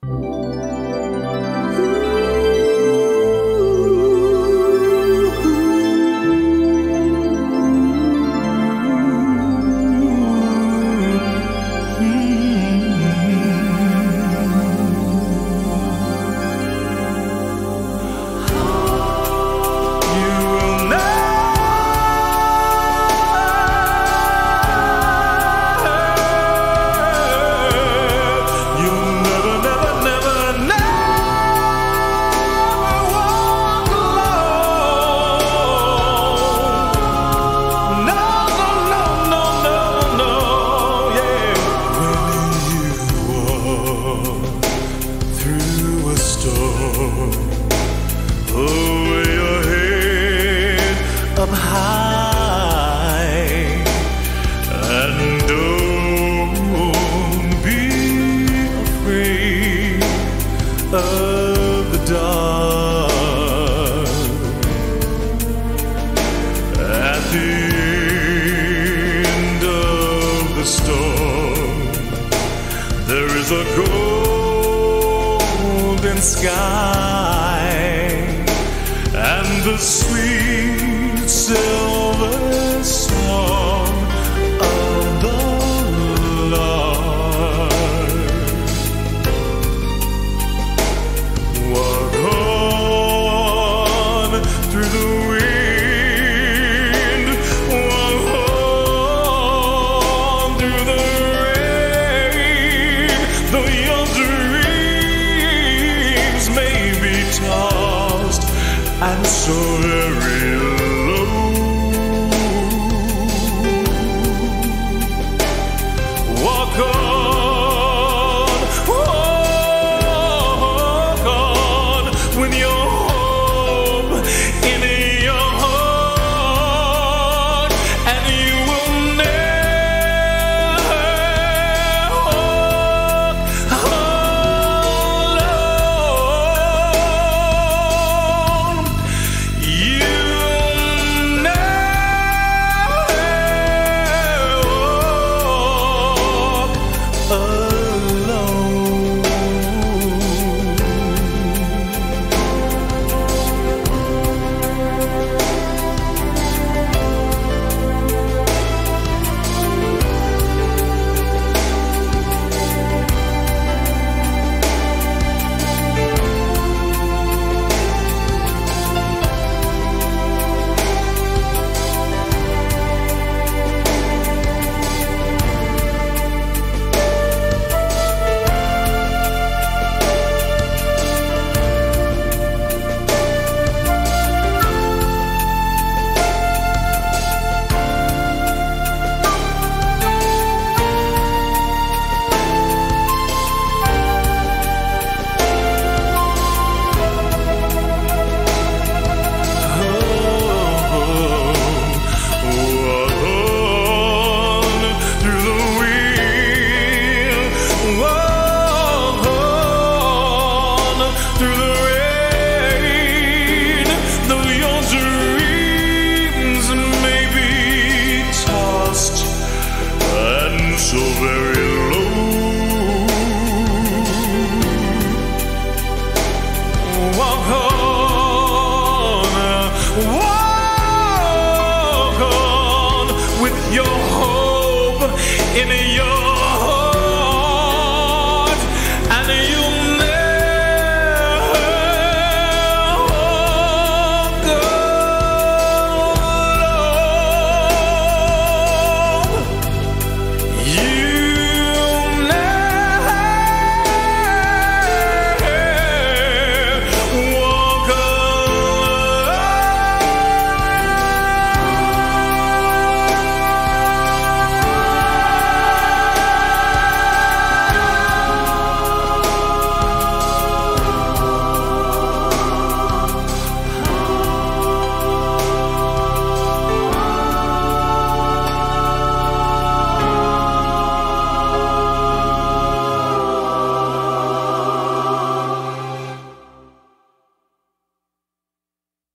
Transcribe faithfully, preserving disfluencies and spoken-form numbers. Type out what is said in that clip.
Hold your head up high and don't be afraid of the dark. At the end of the storm, there is a golden sky and the sweet silver song of the Lord. Walk on through the wind, walk on through the rain, though your dreams may be tossed and so very low.